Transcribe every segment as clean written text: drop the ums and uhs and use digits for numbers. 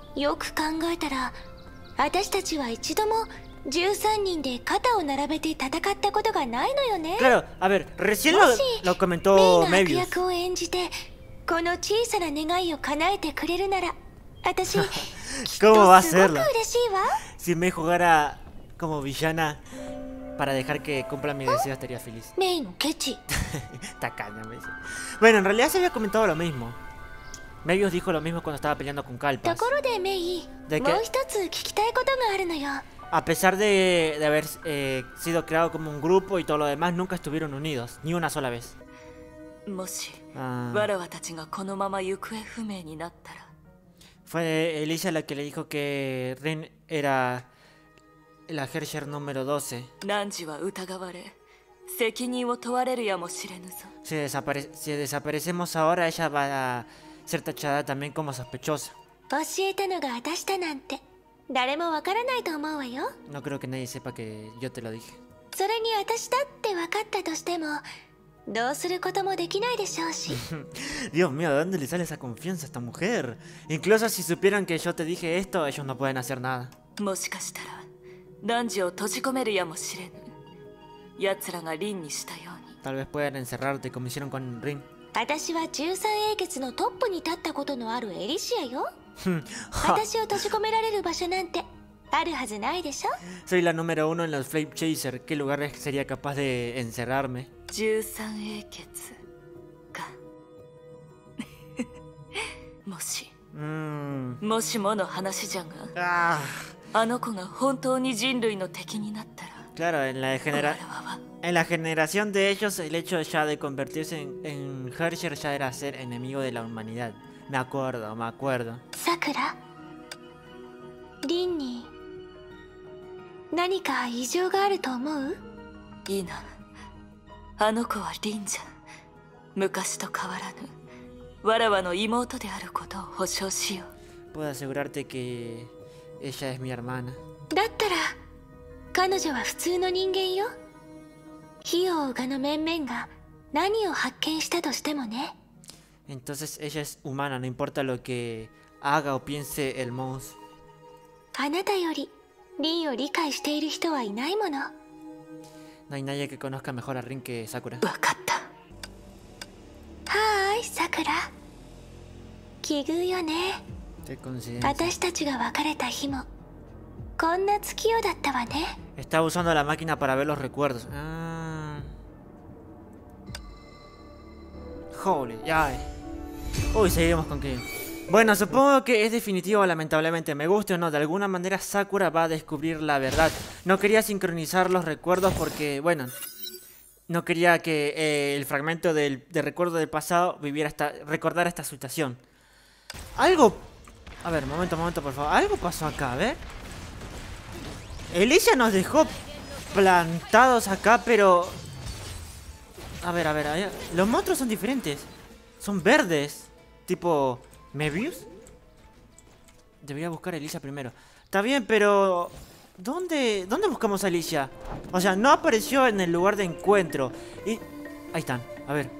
よく考えたら私たちは一度も13人で肩を並べて戦ったことがないのよね。 Claro, a ver, recién もし lo メイ comentó が悪 Mebius. 役を演じてこの小さな願いを叶えてくれるなら私きっとすごく ¿Cómo va a 嬉 hacerlo? しいわ。 Si Mei jugara como villana para dejar que cumpla mi deseo, estaría feliz. メイのケチ。 Tacaña, me dice. Bueno, en realidad se había comentado lo mismo. Mebius dijo lo mismo cuando estaba peleando con と Kalpas. ころでメイ、 でもう一つ聞きたいことがあるのよ。 A pesar de haber sido creado como un grupo y todo lo demás, nunca estuvieron unidos, ni una sola vez. もし Ah, わらわたちがこのまま行方不明になったら fue Elisa la que le dijo que Rin era la Herrscher número 12. 汝は疑われ責任を問われるやもしれぬぞ。 Si desaparecemos ahora, ella va a ser tachada también como sospechosa. 教えたのが私だなんて誰もわからないと思うわよ。 No creo que nadie sepa que yo te lo dije. それに私だって分かったとしてもどうすることもできないでしょうし。 Dios mío, ¿de dónde le sale esa confianza a esta mujer? Incluso si supieran que yo te dije esto, ellos no pueden hacer nada. もしかしたら汝を閉じ込めるやもしれぬ。奴らが凛にしたように。 Tal vez puedan encerrarte como hicieron con Rin. 私は13英傑のトップに立ったことのあるエリシアよ。私を閉じ込められる場所なんてあるはずないでしょ。 Soy la número 1 en los Flame Chaser. ¿Qué lugar sería capaz de encerrarme? 13英傑か。もしもしもの話じゃが、 Ah, あの子が本当に人類の敵になったら claro, en la, 我らは en la generación de ellos, el hecho ya de convertirse en Herrscher ya era ser enemigo de la humanidad. Me acuerdo. さくら、リンに何か異常があると思う？ いいな。あの子は凛じゃ。昔と変わらぬわらわの妹であることを保証しよう。 Puedo asegurarte que ella es mi hermana. だったら彼女は普通の人間よ。火を拝の面々が何を発見したとしてもね。 Entonces ella es humana, no importa lo que haga o piense el Mouse. あなたよりリンを理解している人はいないもの。 No hay nadie que conozca mejor a Rin que Sakura. 分かった。 はーい、さくら。奇遇よね。 Qué coincidencia. 私たちが別れた日もこんな月夜だったわね。 Estaba usando la máquina para ver los recuerdos. Ah. Holy, ya. Uy, seguimos con que... Bueno, supongo que es definitivo, lamentablemente. Me guste o no, de alguna manera Sakura va a descubrir la verdad. No quería sincronizar los recuerdos porque, bueno, no quería que el fragmento de recuerdo del pasado recordara esta situación. Algo... A ver, momento, por favor. Algo pasó acá, a ver. Elisa nos dejó plantados acá, pero... A ver. Los monstruos son diferentes. Son verdes. Tipo... ¿Mebius? Debería buscar a Elisa primero. Está bien, pero... ¿Dónde buscamos a Elisa? O sea, no apareció en el lugar de encuentro. Y... Ahí están, a ver.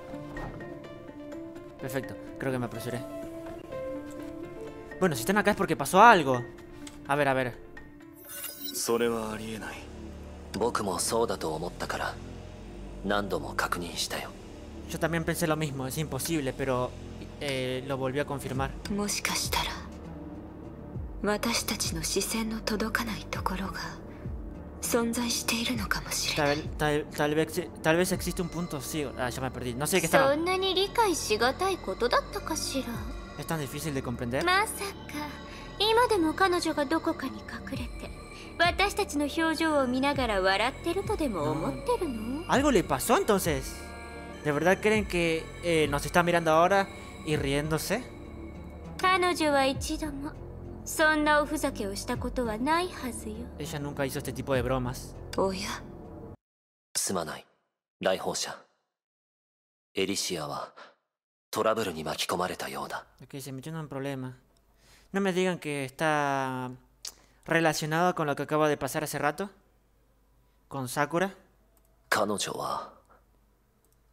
Perfecto, creo que me apresuré. Bueno, si están acá es porque pasó algo. A ver. それはありえない。 僕もそうだと思ったから何度も確認したよ。 Yo también pensé lo mismo, es imposible, pero lo volví a confirmar. もしかしたら私たちの視線の届かないところが存在しているのかもしれない。 Tal vez existe un punto ciego. Ah, ya me perdí. No sé qué está. そんなに理解しがたいことだったかしら。 ¿Es tan difícil de comprender? まさか今でも彼女がどこかに隠れて私たちの表情を見ながら笑ってるとでも思ってるの？ ¿Algo le pasó entonces? ¿De verdad creen que nos está mirando ahora y riéndose? 彼女は一度もそんなおふざけをしたことはないはずよ。 Ella nunca hizo este tipo de bromas. おや、 すまない、来訪者。エリシアはトラブルに巻き込まれたようだ。 Ok, se metió en un problema. No me digan que está relacionado con lo que acaba de pasar hace rato. ¿Con Sakura? 彼女は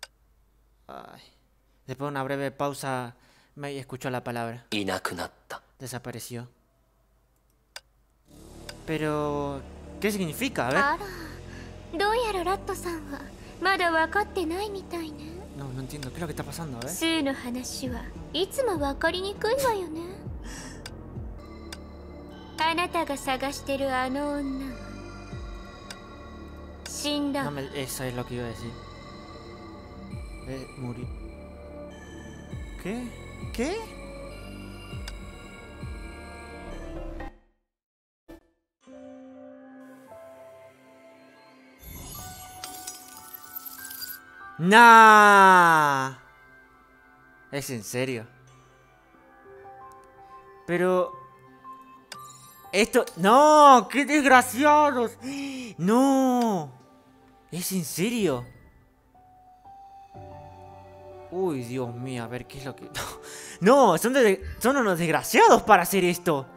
Ay. Después de una breve pausa, Mei escuchó la palabra. いなくなった。 desapareció. Pero... ¿qué significa? A ver. あら、どうやらラットさんはまだ分かってないみたいね。 No, no entiendo. ¿Qué es lo que está pasando? A ver. スーの話はいつも分かりにくいわよね。あなたが探してるあの女は死んだ。 No me... Esa es lo que iba a decir. Murió. ¿Qué? ¿Qué? ¡Nah! ¿Es en serio? Pero... Esto... ¡No! ¡Qué desgraciados! ¡No! ¿Es en serio? Uy, Dios mío, a ver qué es lo que... No, son unos desgraciados para hacer esto.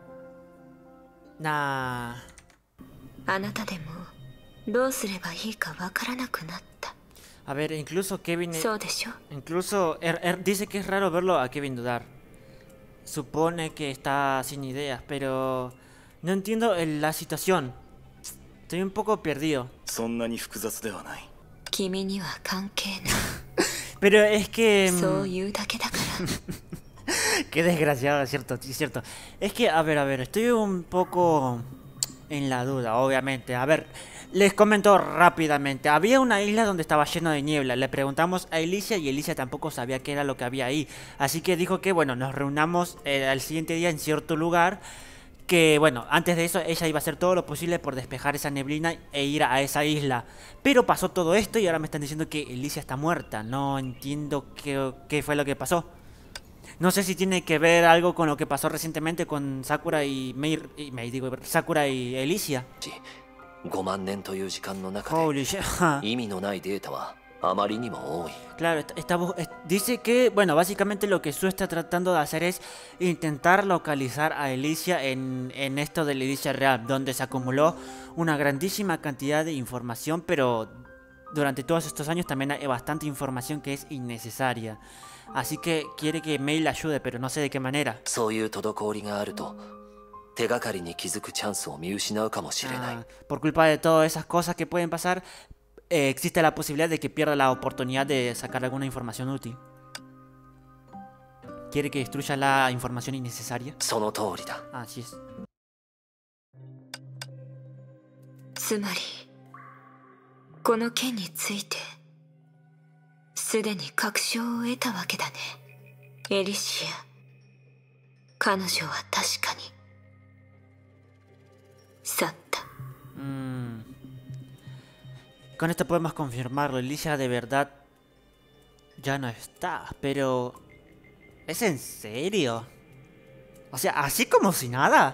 Nah. あなたでもどうすればいいかわからなくなった。 A ver, incluso Kevin... そうでしょ? Incluso dice que es raro verlo a Kevin dudar. Supone que está sin ideas, pero... No entiendo la situación. Estoy un poco perdido. そんなに複雑ではない。 君には関係ない。 Pero es que... そういうだけだから。 Qué desgraciado, es cierto, es cierto. Es que, a ver, estoy un poco en la duda, obviamente. A ver, les comento rápidamente. Había una isla donde estaba lleno de niebla. Le preguntamos a Elysia y Elysia tampoco sabía qué era lo que había ahí. Así que dijo que, bueno, nos reunamos al siguiente día en cierto lugar. Que, bueno, antes de eso ella iba a hacer todo lo posible por despejar esa neblina e ir a esa isla. Pero pasó todo esto y ahora me están diciendo que Elysia está muerta. No entiendo qué fue lo que pasó. No sé si tiene que ver algo con lo que pasó recientemente con Sakura y Sakura y Elysia. 5万年という時間の中で Holy shit. 意味のないデータはあまりにも多い。 Claro, dice que, bueno, básicamente lo que Sue está tratando de hacer es intentar localizar a Elysia en esto de la Elysia real, donde se acumuló una grandísima cantidad de información, pero durante todos estos años también hay bastante información que es innecesaria. Así que quiere que May la ayude, pero no sé de qué manera. そういう滞りがあると手がかりに気づくチャンスを見失うかもしれない。 Por culpa de todas esas cosas que pueden pasar, existe la posibilidad de que pierda la oportunidad de sacar alguna información útil. Quiere que destruya la información innecesaria. その通りだ。 Así es. つまりこの件についてすでに確証を得たわけだね。エリシア、彼女は確かに去った。 Con esto podemos confirmarlo. Elysia de verdad ya no está. Pero... ¿es en serio? O sea, así como si nada.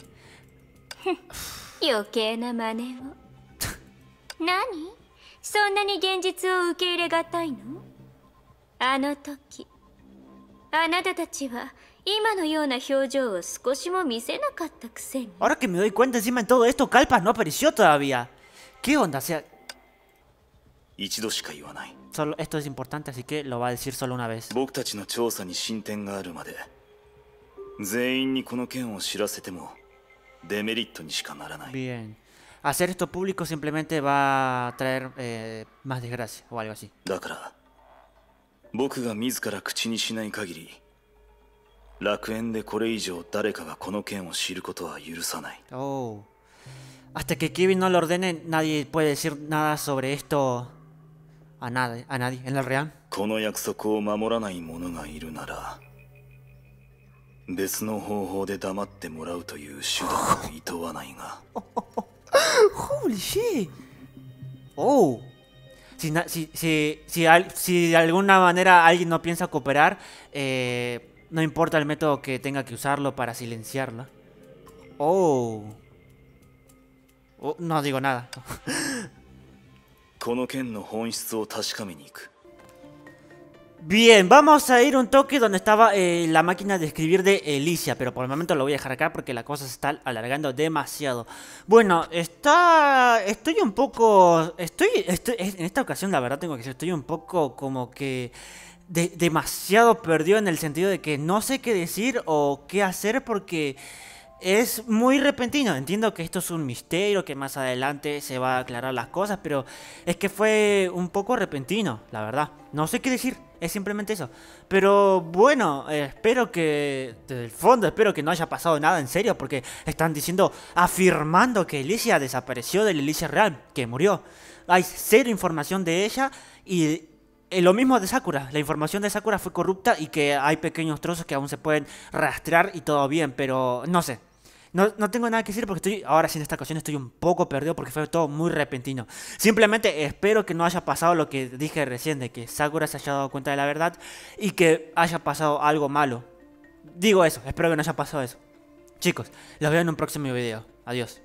余計な真似を。何？そんなに現実を受け入れがたいの？あの時あなたたちは今のような表情を少しも見せなかったくせに。 Ahora que me doy cuenta encima de todo esto, Kalpas no apareció todavía. ¿Qué onda? O sea... 一度しか言わない。 Solo, esto es importante, así que lo va a decir solo una vez. 僕たちの調査に進展があるまで全員にこの件を知らせてもデメリットにしかならない。 Bien. Hacer esto público simplemente va a traer más desgracia o algo así. だから僕が自ら口にしない限り楽園でこれ以上誰かがこの件を知ることは許さない。 Oh. Hasta que Kevin no lo ordene, nadie puede decir nada sobre esto a nadie en el real. この約束を守らない者がいるなら別の方法で黙ってもらうという手段をいとわないが。 Holy shit. Oh. Si de alguna manera alguien no piensa cooperar, no importa el método que tenga que usarlo para silenciarla. Oh. No digo nada. この件の本質を確かめに行く。 Bien, vamos a ir un toque donde estaba la máquina de escribir de Elysia, pero por el momento lo voy a dejar acá porque la cosa se está alargando demasiado. Bueno, estoy en esta ocasión la verdad tengo que decir, estoy un poco como que demasiado perdido en el sentido de que no sé qué decir o qué hacer porque es muy repentino. Entiendo que esto es un misterio, que más adelante se va a aclarar las cosas, pero es que fue un poco repentino, la verdad. No sé qué decir, es simplemente eso. Pero bueno, espero que, desde el fondo, espero que no haya pasado nada en serio, porque están diciendo, afirmando que Elysia desapareció de la Elysia real, que murió. Hay cero información de ella y lo mismo de Sakura. La información de Sakura fue corrupta y que hay pequeños trozos que aún se pueden rastrear y todo bien, pero no sé. No tengo nada que decir porque estoy, ahora sí en esta ocasión estoy un poco perdido porque fue todo muy repentino. Simplemente espero que no haya pasado lo que dije recién, de que Sakura se haya dado cuenta de la verdad y que haya pasado algo malo. Digo eso, espero que no haya pasado eso. Chicos, los veo en un próximo video. Adiós.